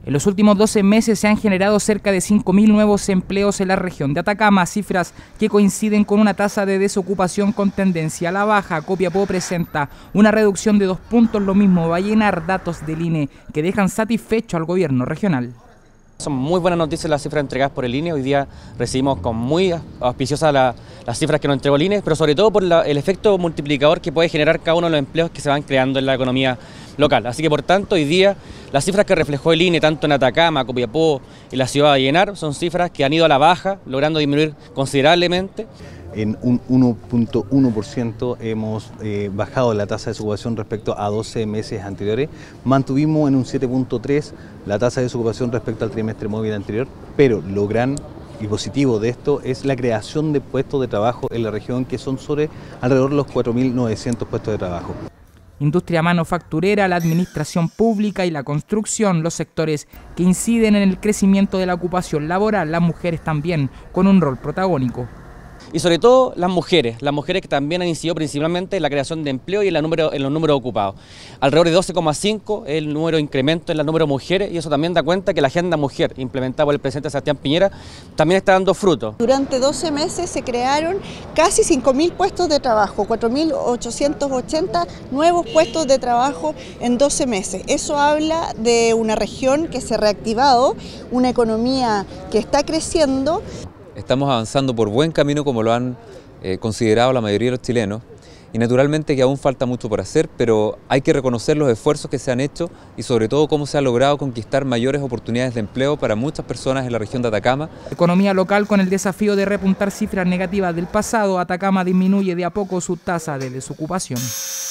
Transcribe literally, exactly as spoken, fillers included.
En los últimos doce meses se han generado cerca de cinco mil nuevos empleos en la región de Atacama, cifras que coinciden con una tasa de desocupación con tendencia a la baja. Copiapó presenta una reducción de dos puntos, lo mismo va a llenar datos del I N E que dejan satisfecho al gobierno regional. Son muy buenas noticias las cifras entregadas por el I N E. Hoy día recibimos con muy auspiciosas la, las cifras que nos entregó el I N E, pero sobre todo por la, el efecto multiplicador que puede generar cada uno de los empleos que se van creando en la economía local. Así que por tanto hoy día las cifras que reflejó el I N E tanto en Atacama, Copiapó y la ciudad de Vallenar son cifras que han ido a la baja, logrando disminuir considerablemente. En un uno punto uno por ciento hemos eh, bajado la tasa de desocupación respecto a doce meses anteriores. Mantuvimos en un siete punto tres la tasa de desocupación respecto al trimestre móvil anterior, pero lo gran y positivo de esto es la creación de puestos de trabajo en la región, que son sobre alrededor de los cuatro mil novecientos puestos de trabajo. Industria manufacturera, la administración pública y la construcción, los sectores que inciden en el crecimiento de la ocupación laboral, las mujeres también con un rol protagónico. Y sobre todo las mujeres, las mujeres que también han incidido principalmente en la creación de empleo y en, la número, en los números ocupados. Alrededor de doce coma cinco es el número de incremento en el número de mujeres, y eso también da cuenta que la agenda mujer implementada por el presidente Sebastián Piñera también está dando fruto. Durante doce meses se crearon casi cinco mil puestos de trabajo, cuatro mil ochocientos ochenta nuevos puestos de trabajo en doce meses. Eso habla de una región que se ha reactivado, una economía que está creciendo. Estamos avanzando por buen camino, como lo han eh, considerado la mayoría de los chilenos, y naturalmente que aún falta mucho por hacer, pero hay que reconocer los esfuerzos que se han hecho y sobre todo cómo se ha logrado conquistar mayores oportunidades de empleo para muchas personas en la región de Atacama. Economía local con el desafío de repuntar cifras negativas del pasado. Atacama disminuye de a poco su tasa de desocupación.